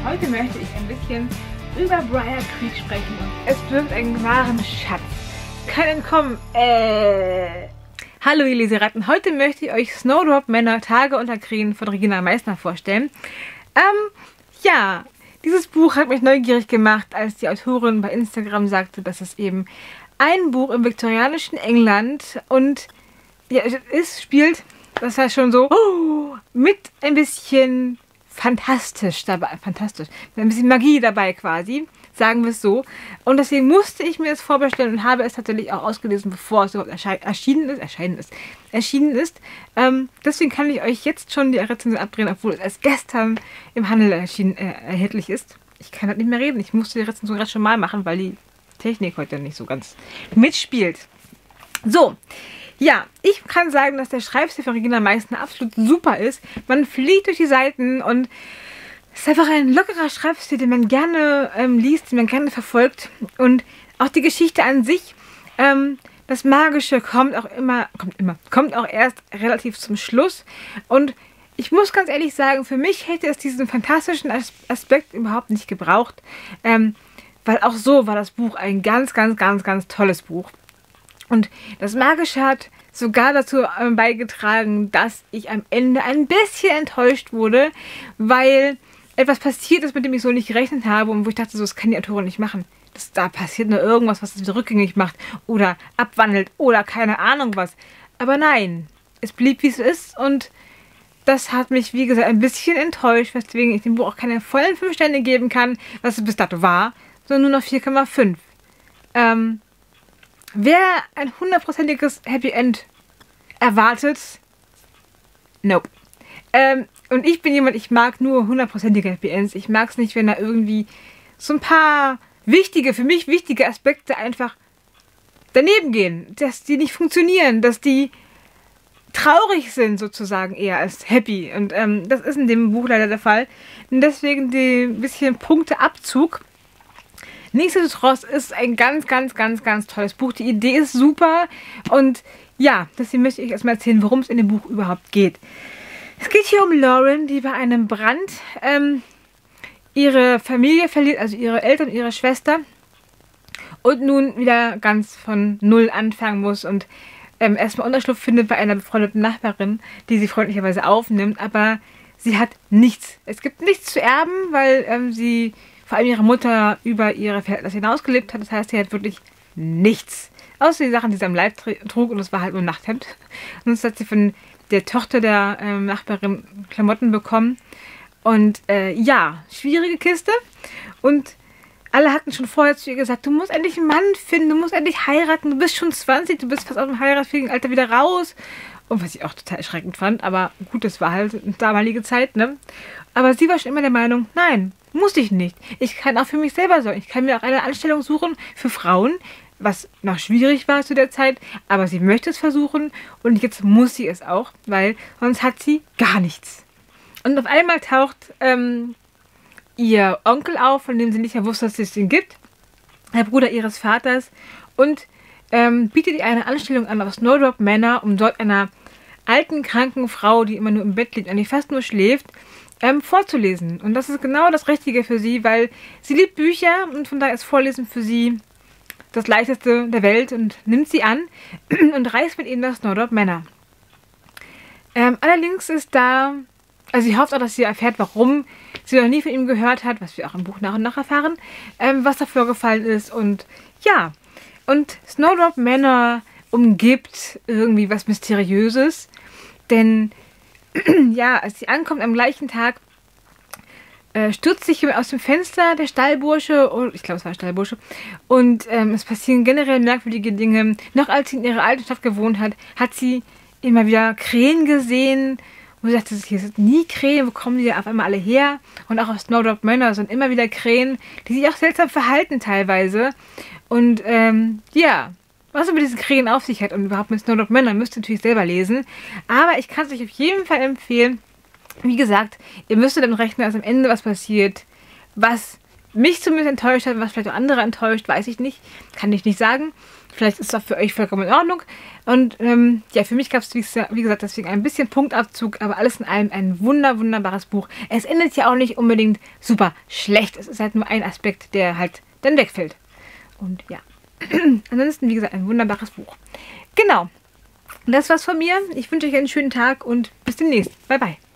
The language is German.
Heute möchte ich ein bisschen über Briar Creek sprechen und es birgt einen wahren Schatz. Kein Entkommen. Hallo ihr Leseratten, heute möchte ich euch Snowdrop Manor Tage unter Krähen von Regina Meissner vorstellen. Ja, dieses Buch hat mich neugierig gemacht, als die Autorin bei Instagram sagte, dass es eben ein Buch im viktorianischen England und ja, es spielt, das heißt schon so, mit ein bisschen fantastisch dabei, mit ein bisschen Magie dabei quasi, sagen wir es so. Und deswegen musste ich mir das vorbestellen und habe es tatsächlich auch ausgelesen, bevor es überhaupt erschienen ist. Deswegen kann ich euch jetzt schon die Rezension abdrehen, obwohl es erst gestern im Handel erhältlich ist. Ich kann halt nicht mehr reden. Ich musste die Rezension gerade schon mal machen, weil die Technik heute nicht so ganz mitspielt. So, ja, ich kann sagen, dass der Schreibstil von Regina Meissner absolut super ist. Man fliegt durch die Seiten und es ist einfach ein lockerer Schreibstil, den man gerne liest, den man gerne verfolgt. Und auch die Geschichte an sich, das Magische kommt auch erst relativ zum Schluss. Und ich muss ganz ehrlich sagen, für mich hätte es diesen fantastischen Aspekt überhaupt nicht gebraucht. Weil auch so war das Buch ein ganz tolles Buch. Und das Magische hat sogar dazu beigetragen, dass ich am Ende ein bisschen enttäuscht wurde, weil etwas passiert ist, mit dem ich so nicht gerechnet habe und wo ich dachte, so, das kann die Autorin nicht machen. Da passiert nur irgendwas, was es wieder rückgängig macht oder abwandelt oder keine Ahnung was. Aber nein, es blieb wie es ist und das hat mich, wie gesagt, ein bisschen enttäuscht, weswegen ich dem Buch auch keine vollen 5 Sterne geben kann, was es bis dato war, sondern nur noch 4,5. Wer ein 100%iges Happy End erwartet, nope. Und ich bin jemand, ich mag nur 100%ige Happy Ends. Ich mag es nicht, wenn da irgendwie so ein paar für mich wichtige Aspekte einfach daneben gehen. Dass die nicht funktionieren, dass die traurig sind sozusagen eher als happy. Und das ist in dem Buch leider der Fall. Und deswegen die bisschen Punkteabzug. Nichtsdestotrotz ist ein ganz tolles Buch. Die Idee ist super und ja, deswegen möchte ich erstmal erzählen, worum es in dem Buch überhaupt geht. Es geht hier um Lauren, die bei einem Brand ihre Familie verliert, also ihre Eltern und ihre Schwester und nun wieder ganz von Null anfangen muss und erstmal Unterschlupf findet bei einer befreundeten Nachbarin, die sie freundlicherweise aufnimmt, aber sie hat nichts. Es gibt nichts zu erben, weil sie vor allem ihre Mutter über ihre Verhältnisse hinausgelebt hat. Das heißt, sie hat wirklich nichts. Außer die Sachen, die sie am Leib trug. Und das war halt nur ein Nachthemd. Und sonst hat sie von der Tochter der Nachbarin Klamotten bekommen. Und ja, schwierige Kiste. Und alle hatten schon vorher zu ihr gesagt, du musst endlich einen Mann finden, du musst endlich heiraten. Du bist schon 20, du bist fast aus dem heiratsfähigen Alter wieder raus. Und was ich auch total erschreckend fand. Aber gut, das war halt eine damalige Zeit, ne? Aber sie war schon immer der Meinung, nein, muss ich nicht. Ich kann auch für mich selber sorgen. Ich kann mir auch eine Anstellung suchen für Frauen, was noch schwierig war zu der Zeit. Aber sie möchte es versuchen und jetzt muss sie es auch, weil sonst hat sie gar nichts. Und auf einmal taucht ihr Onkel auf, von dem sie nicht mehr wusste, dass es ihn gibt. Der Bruder ihres Vaters. Und bietet ihr eine Anstellung an auf Snowdrop Manor, um dort einer alten, kranken Frau, die immer nur im Bett liegt, eigentlich fast nur schläft, vorzulesen. Und das ist genau das Richtige für sie, weil sie liebt Bücher und von daher ist Vorlesen für sie das Leichteste der Welt und nimmt sie an und reist mit ihnen nach Snowdrop Manor. Allerdings ist da, also sie hofft auch, dass sie erfährt, warum sie noch nie von ihm gehört hat, was wir auch im Buch nach und nach erfahren, was da vorgefallen ist und ja, und Snowdrop Manor umgibt irgendwie was Mysteriöses, denn ja, als sie ankommt am gleichen Tag, stürzt sich aus dem Fenster der Stallbursche, ich glaube es war ein Stallbursche, und es passieren generell merkwürdige Dinge. Noch als sie in ihrer alten Stadt gewohnt hat, hat sie immer wieder Krähen gesehen, wo sie dachte, hier sind nie Krähen, wo kommen die auf einmal alle her? Und auch auf Snowdrop Manor sind immer wieder Krähen, die sich auch seltsam verhalten teilweise. Und ja, was es mit diesen Krähen auf sich hat und überhaupt mit Snowdrop Manor, müsst ihr natürlich selber lesen. Aber ich kann es euch auf jeden Fall empfehlen. Wie gesagt, ihr müsstet damit rechnen, dass am Ende was passiert, was mich zumindest enttäuscht hat, was vielleicht auch andere enttäuscht, weiß ich nicht. Kann ich nicht sagen. Vielleicht ist es auch für euch vollkommen in Ordnung. Und ja, für mich gab es, wie gesagt, deswegen ein bisschen Punktabzug, aber alles in allem ein wunderbares Buch. Es endet ja auch nicht unbedingt super schlecht. Es ist halt nur ein Aspekt, der halt dann wegfällt. Und ja, ansonsten, wie gesagt, ein wunderbares Buch. Genau, das war's von mir. Ich wünsche euch einen schönen Tag und bis demnächst. Bye, bye.